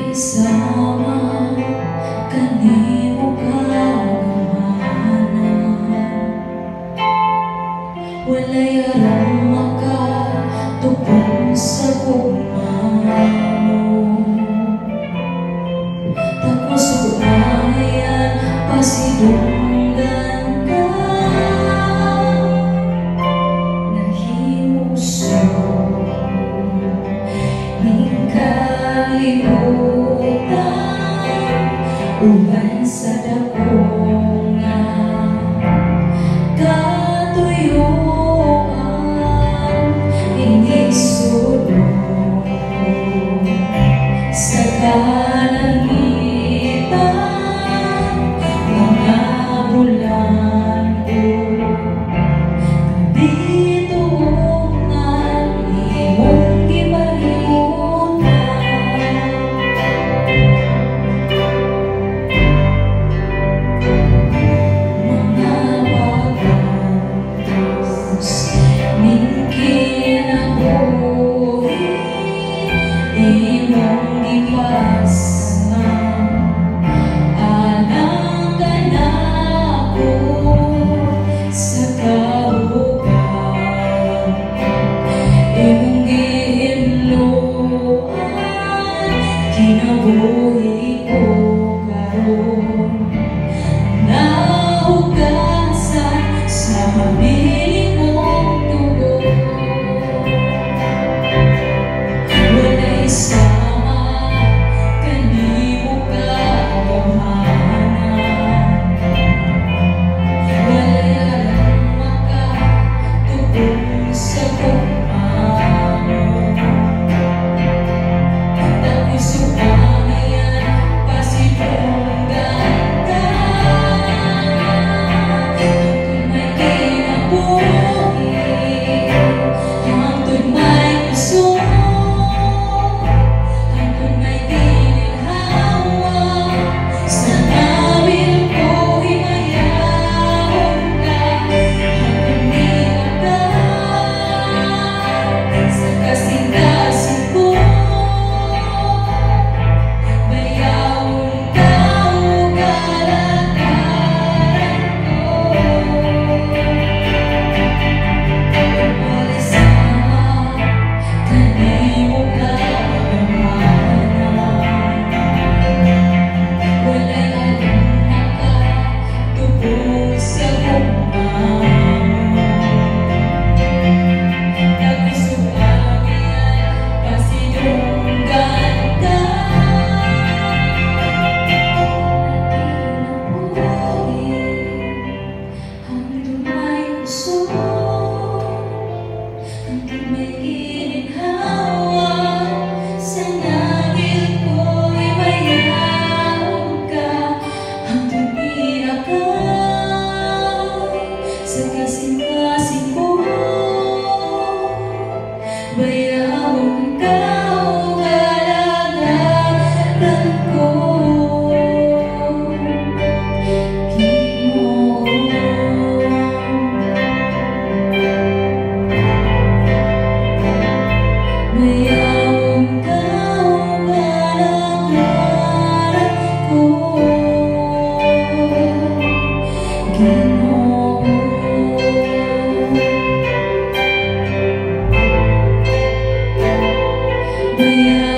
Isama kanimo kagamanan, walay aram makatupong sa gugma mo. Tapos uangayan pasidunggan ka, nahimuso ning kalibutan, uban sa dako nga katuyuan, inisulong sa kalangitan, mga bulan dito nga imong imong gipasman, anang kanako sa kahugan, imong gihinluan, kinabuhi ko karon, nahugasan sa habiling mong tubo. Isama kanimo kagamanan, walay aram makatupong sa gugma mo. Tapos uangayan pasidunggan ka, hangtod may kinabuhi, hangtod may gusto. Sa kasing-kasing ko, bayawang ka o kalagaran ko. Bayawang ka o kalagaran ko. Yeah.